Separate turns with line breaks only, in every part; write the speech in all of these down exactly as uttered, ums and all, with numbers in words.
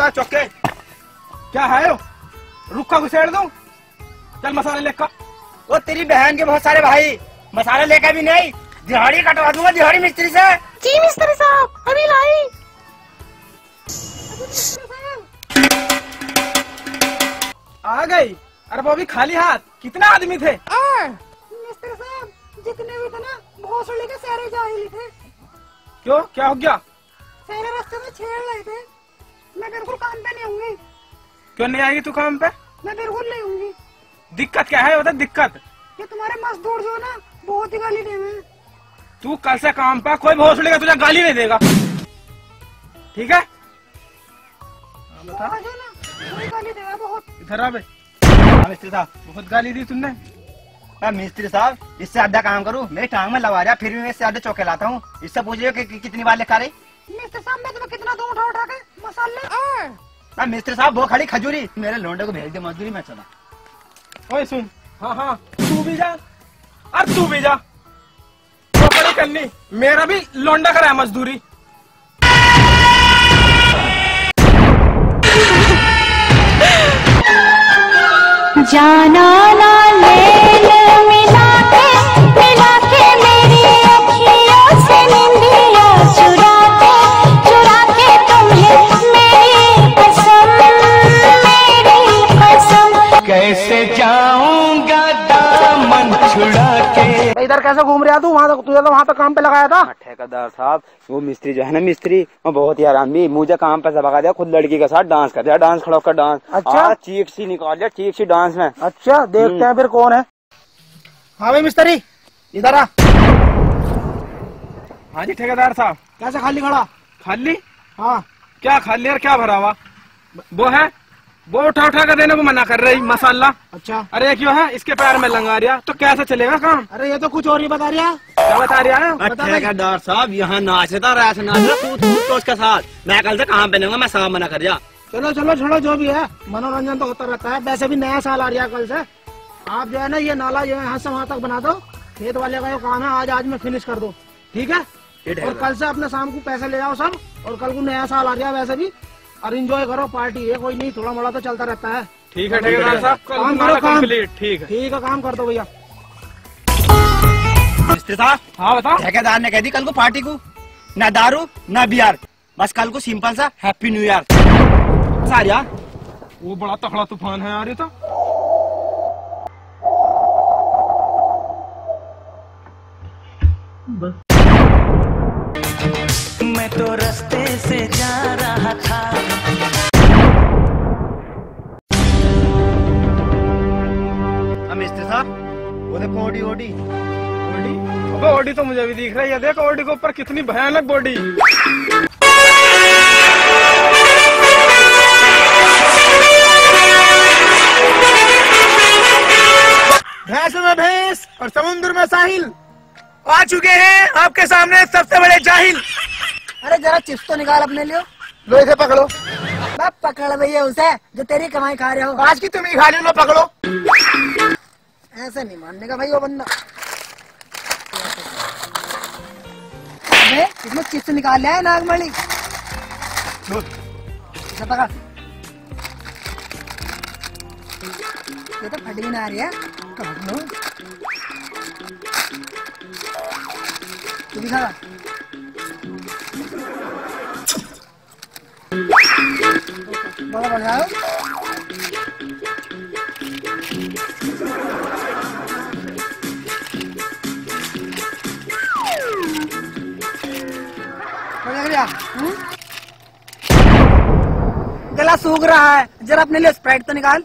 जा चौके। क्या है यो? रुक्का घुसेड़ दूं? चल मसाले लेकर।
वो तेरी बहन के बहुत सारे भाई मसाले लेकर भी नहीं, दिहाड़ी कटवा दूंगा दिहाड़ी मिस्त्री से।
जी मिस्त्री साहब अभी लाई।
आ गई। अरे वो भी खाली हाथ। कितना आदमी थे?
मिस्त्री साहब जितने भी थे ना भोसड़ी के सारे जाहिल थे।
क्यों, क्या हो गया?
सारे रास्ते में छेड़ रहे थे। मैं बिल्कुल काम पे नहीं होंगी।
क्यों नहीं आएगी तू काम पे?
मैं बिल्कुल नहीं होंगी।
दिक्कत क्या है? बता दिक्कत।
ये तुम्हारे मजदूर जो है ना बहुत ही गाली देंगे।
तू कल से काम पे, कोई भोसड़ी का तुझे गाली नहीं देगा, ठीक है? बता
ना कोई गाली देगा बहुत।
इधर आ बे।
मिस्त्री साहब
बहुत गाली दी तुमने।
मैं मिस्त्री साहब इससे आधा काम करूँ, मेरी टांग में लगा रहा, फिर भी मैं इससे आधे चौके लाता हूँ। इससे पूछिए कि, कि कितनी बार लेकर रही।
मिस्त्री साहब मैं तुम्हें कितना दूर उठा उठा के मसाले।
मैं मिस्त्री साहब वो खड़ी खजूरी, मेरे लोंडे को भेज दे मजदूरी में चला।
ओए सुन, हाँ हाँ तू भी जा और तू भी जा। तो बड़ी करनी, मेरा भी लौंडा करा है मजदूरी।
जाना ना ले मिला के मिला के मेरी अखियों से निंदिया चुरा के चुरा के तुम्हें मेरी कसम मेरी कसम।
कैसे जाऊंगा दामन छुड़ा के।
इधर कैसे घूम रहा तू? वहाँ तुझे तो वहाँ पे काम पे लगाया था।
ठेकेदार साहब वो मिस्त्री जो है ना मिस्त्री वो बहुत ही आरामी, मुझे काम पे से भगा दिया, खुद लड़की के साथ डांस कर दिया, डांस खड़ा कर डांस।
अच्छा
चीख सी निकाल दिया, चीख सी डांस में।
अच्छा देखते हैं फिर कौन है। हाँ भाई मिस्त्री इधर आ। हाँ जी ठेकेदार साहब। कैसे खाली खड़ा? खाली? हाँ। क्या खाली और क्या भरा हुआ? वो है वो उठा उठा कर देने को मना कर रही मसाला। अच्छा। अरे क्यों है इसके पैर में लंगा रिया तो कैसे चलेगा काम? अरे ये तो कुछ और ही बता रिया। क्या बता रिया है?
ठेकेदार साहब यहाँ नाचता रहा ऐसे नाच रहा तो उसके साथ मैं कल से काम पे नहीं, मैं साहब मना कर दिया।
चलो चलो छोड़ो जो भी है, मनोरंजन तो होता रहता है। वैसे भी नया साल आ रहा है कल से। आप जो है ना ये नाला जो है यहाँ से वहाँ तक बना दो, खेत वाले का जो काम है आज आज में फिनिश कर दो, ठीक है? और कल से अपने शाम को पैसे ले आओ सब, और कल को नया साल आ रहा है वैसे भी, और एंजॉय करो, पार्टी है कोई नहीं, थोड़ा मोड़ा तो चलता रहता है। ठीक है ठेकेदार साहब, काम करो काम। ठीक है ठीक है काम कर दो भैया।
मिस्त्री साहब
हाँ बताओ।
ठेकेदार ने कह दी कल को पार्टी को ना दारू ना बियर, बस कल को सिंपल सा हैप्पी न्यू ईयर। सारिया
वो बड़ा तगड़ा तूफान है यार ये तो।
मैं तो रास्ते से जा रहा था।
मिस्त्री साहब वो देखो ओडी ओडी
ओडी। अबे ओडी तो मुझे भी दिख रही है, देखो ओडी के ऊपर कितनी भयानक बॉडी। भैंस में भैंस और समुद्र में साहिल आ चुके हैं आपके सामने सबसे बड़े जाहिल।
अरे जरा चिप्स तो निकाल अपने लिए।
लो इसे पकड़ो।
बाप पकड़ भैया उसे जो तेरी कमाई खा रहे हो।
आज की तुम ही खा लो, पकड़ो।
ऐसे नहीं मानने का भाई वो बंदा। अबे इसमें चिप्स निकाल लिया है नागमणि। इसे पकड़। ये तो फटी ना आ रही है, काट लो। तू भी खा। बड़ा बढ़िया है। बढ़िया। गला सूख रहा है, जरा अपने लिए स्प्राइट तो निकाल।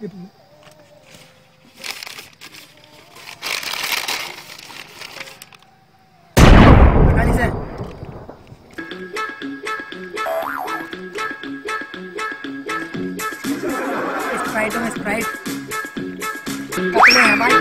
से स्प्राइट में स्प्राइट कपड़े हैं भाई।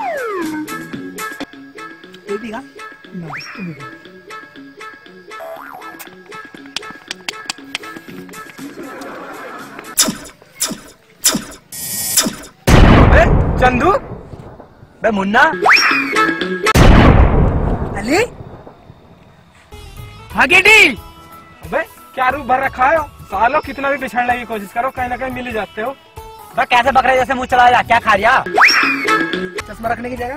तू पीगा?
चंदू
बे मुन्ना
अली
हाँ गेटी। अबे क्या रूप भर रखा है? सालों कितना भी बिछड़ने की कोशिश करो कहीं ना कहीं मिल ही जाते हो।
बस कैसे बकरे जैसे मुंह चलाया, क्या खा रिया?
चश्मा रखने की जगह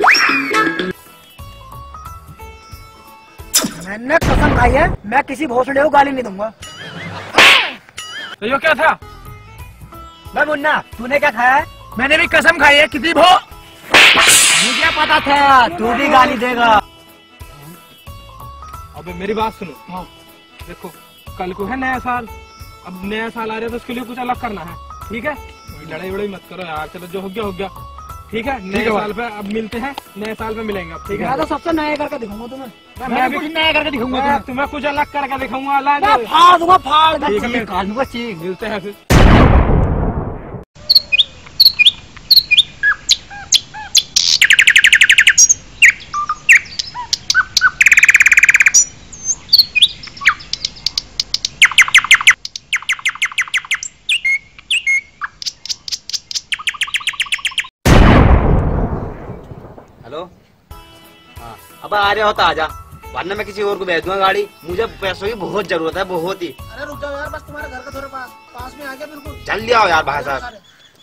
मैंने कसम खाई है, मैं किसी भोसड़े को गाली नहीं दूंगा। तो ये क्या था?
मैं मुन्ना, तूने क्या खाया है?
मैंने भी कसम खाई है किसी भो
मुझे पता था तू भी गाली देगा।
अबे मेरी बात सुनो। हाँ। देखो कल को है नया साल, अब नया साल आ रहा है तो उसके लिए कुछ अलग करना है, ठीक है? लड़ाई वड़ाई मत करो यार, चलो जो हो गया हो गया, ठीक है? नए साल पे अब मिलते हैं, नए साल पे मिलेंगे अब, ठीक है? मैं तो सबसे नया करके दिखाऊंगा तुम्हें, मैं, मैं भी कुछ नया करके दिखाऊंगा तुम्हें, कुछ अलग करके दिखाऊंगा। फाड़ दूंगा, फाड़ दूंगा, मिलते हैं फिर।
हेलो, हाँ अब आ रहे हो तो आजा, वरना मैं किसी और को भेज दूंगा गाड़ी। मुझे पैसों की बहुत जरूरत है, बहुत ही।
अरे रुक जाओ यार, बस तुम्हारे घर का थोड़ा पास पास में आ गया बिल्कुल।
जल्दी आओ यार भाई साहब।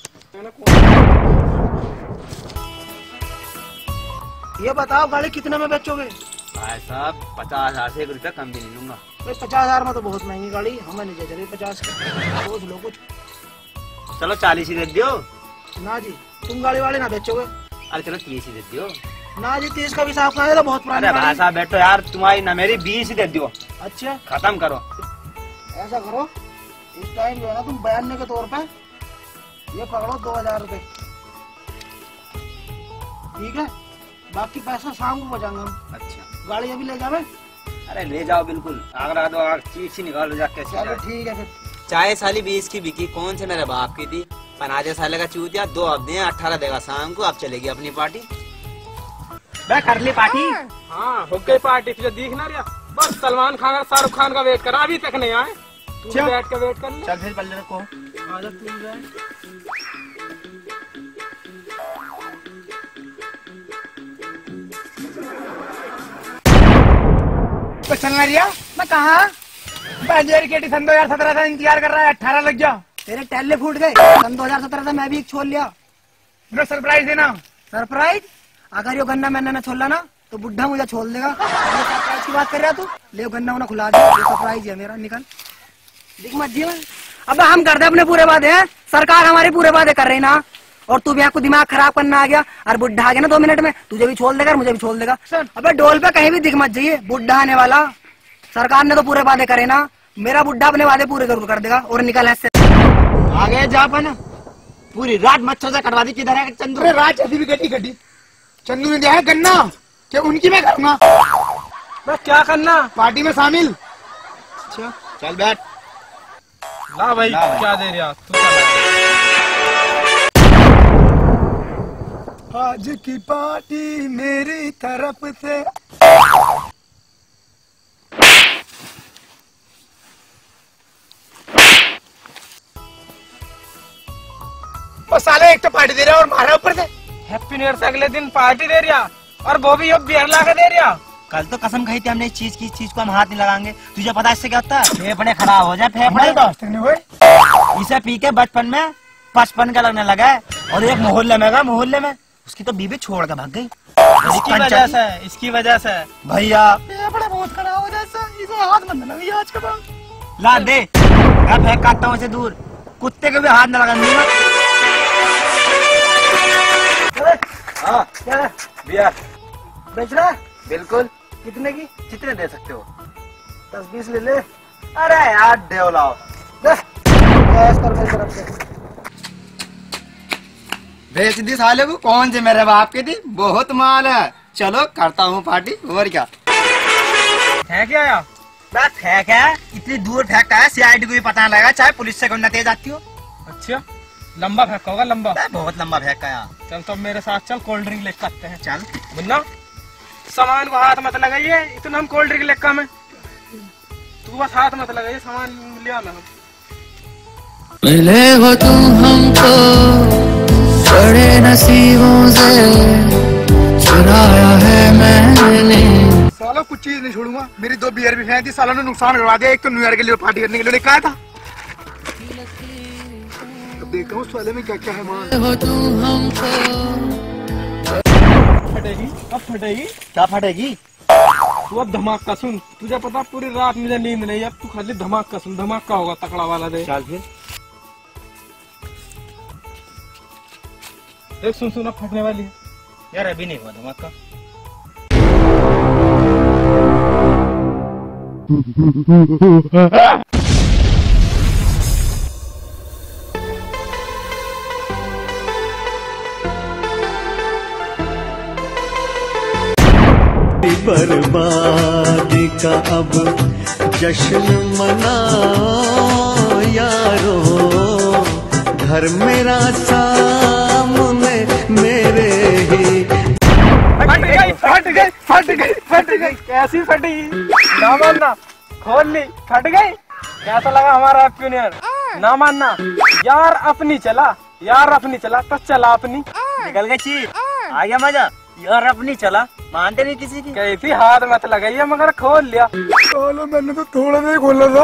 ये बताओ गाड़ी कितने में बेचोगे?
भाई साहब पचास हजार से एक रुपया कम भी नहीं लूंगा।
भाई पचास हजार में तो बहुत महंगी गाड़ी, हमें नहीं चाहिए पचास का, सोच लो कुछ।
चलो चालीस ही दे दियो।
ना जी, तुम गाड़ी वाले ना बेचोगे।
अरे चलो तीस ही दे दियो।
ना जी, तीस का भी साफ ना है तो बहुत पुरानी।
अरे भाई साहब बैठो यार, तुम्हारी ना मेरी बीस ही दे दियो।
अच्छा
खत्म करो।
ऐसा करो, इस टाइम जो है ना तुम बयानने के तौर पे ये पकड़ो दो हजार रूपए, ठीक है? बाकी पैसा शाम को बचाऊंगा हम।
अच्छा
गाड़ी अभी ले जावे?
अरे ले जाओ बिल्कुल, आगरा दो आग चीज ही निकालो जाके।
चलो ठीक है फिर।
चाय साली बीस की बिकी, कौन से मेरे बाप की थी? पनाजे साले का चूतिया, दो अब दिए, अठारह देगा शाम को। अब चलेगी अपनी पार्टी।
मैं कर ली पार्टी।
हाँ हो गई पार्टी, तुझे दिख ना रहा? बस सलमान खान और शाहरुख खान का वेट करा, अभी तक नहीं आए। तू भी बैठ के वेट कर ले।
चल फिर पल्ले को
आदत मिल जाए। तो चलना रिया? मैं कहा के सन दो हजार सत्रह का इंतजार कर रहा है, अठारह लग गया। तेरे टैले फूट गए। सन दो हजार सत्रह से मैं भी एक छोड़ लिया। मेरा सरप्राइज देना। सरप्राइज? अगर यो गन्ना मैंने ना छोड़ा ना तो बुढ़ा मुझे छोड़ देगा। सरप्राइज की बात कर रहा तू? ले गन्ना उन्हें खुला दे, सरप्राइज है मेरा, निकल दिख मत जी। अब हम कर दे अपने पूरे वादे हैं, सरकार हमारे पूरे वादे कर रही ना, और तू भी आपको दिमाग खराब करना आ गया और बुढ़ा आ गया ना दो मिनट में, तुझे भी छोड़ देगा और मुझे भी छोड़ देगा। अबे डोल पे कहीं भी दिख मत जाइए, बुढ़ा आने वाला। सरकार ने तो पूरे वादे करे ना, मेरा बुढ़ा अपने वादे पूरे जरूर कर देगा। और निकल ऐसे
आगे जा पाना, पूरी रात मच्छर से कटवा दी। किधर है चंदू?
अरे रात ऐसी भी गड्डी गड्डी चंदू ने दिया है गन्ना, क्या उनकी मैं करूंगा? बस क्या करना, पार्टी में शामिल। अच्छा
चल बैठ।
ला भाई,
ला भाई।
क्या दे रहा तू? आज की पार्टी मेरी तरफ से। और साले एक तो पार्टी दे रहा और मारा ऊपर से। हैप्पी न्यू ईयर से अगले दिन पार्टी दे रहा, और वो भी अब बियर ला के दे रहा।
कल तो कसम खाई थी हमने इस चीज की, इस चीज को हम हाथ नहीं लगाएंगे। तुझे पता इससे क्या होता है? फेफड़े खराब हो जाए, फेफड़े। इसे पी के बचपन में पचपन का लगने लगा है, और एक मोहल्ले में गया, मोहल्ले में उसकी तो बीबी छोड़ के भाग गई।
इसकी वजह से, इसकी वजह से
भैया
फेफड़े बहुत खराब हो जाए, इसे हाथ मत लगी आज के बाद।
ला दे, मैं फेंक काटता हूँ इसे दूर, कुत्ते के भी हाथ न लगा दूंगा। हाँ
क्या है?
बियर
बेच रहा है?
बिल्कुल।
कितने की?
कितने दे सकते हो?
दस बीस ले ले।
अरे यार देव लाओ।
दस कैश कर मेरी तरफ से।
बेच दी साले को, कौन से मेरे बाप की थी, बहुत माल है। चलो करता हूँ पार्टी, और क्या
है क्या यार?
बस फेंक है, इतनी दूर फेंकता है सीआईडी को भी पता नहीं लगा, चाहे पुलिस से कौन तेज आती हो।
अच्छा लंबा फेंका होगा, लंबा।
बहुत लंबा फेंका यार।
चल तो मेरे साथ चल, कोल्ड ड्रिंक लेकर आते हैं।
चल
मुन्ना सामान को हाथ मत लगाइए, इतना हम कोल्ड ड्रिंक लेकर में, तू बस हाथ मत लगाइए, सामान लिया मैं।
मिले हो तुम हमको बड़े नसीबों से, चुराया है मैंने।
सालों कुछ चीज नहीं छोड़ूंगा, मेरी दो बियर भी फेंक दी, सालों ने नुकसान करवा दिया। एक तो न्यू ईयर के लिए पार्टी करने के लिए कहा था,
देखता हूँ उस वाले में क्या क्या है मान।
फटेगी अब फटेगी।
क्या फटेगी?
तू अब धमाका सुन। तुझे पता पूरी रात मुझे नींद नहीं, अब तू खाली धमाका सुन। धमाका होगा तकड़ा वाला। दे
चल फिर।
देख सुन सुन अब फटने वाली है।
यार अभी नहीं हुआ धमाका।
बर्बादी का अब जश्न मनाओ यारो, घर मेरा सामने मेरे ही।
फट गई फट गई फट गई फट गई। कैसी फटी? ना मानना, खोल ली, फट गई। कैसा लगा हमारा ओपिनियन? ना मानना। यार अपनी चला, यार अपनी चला तो चला अपनी।
निकल गई चीज, आ गया मजा। यार अपनी चला, मानते नहीं किसी की।
कैसी हाथ मत लगाइए, मगर खोल लिया।
सालो मैंने तो थोड़ा सा ही खोला था,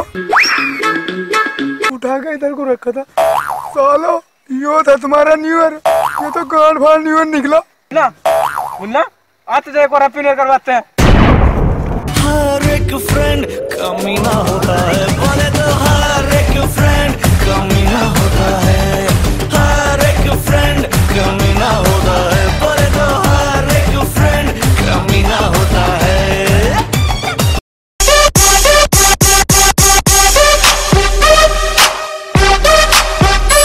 उठा के इधर को रखा था। सालो यो था तुम्हारा न्यू ईयर, ये तो गांड फाड़ न्यू ईयर निकला।
ना मुन्ना आज तुझे एक और हैप्पी न्यू ईयर करवाते हैं।
हर एक फ्रेंड कमीना होता है, बोले तो हर एक फ्रेंड कमीना होता है, हर एक फ्रेंड कमीना होता है, बोले तो हर एक फ्रेंड कमीना होता है।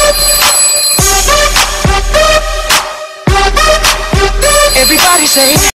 Everybody say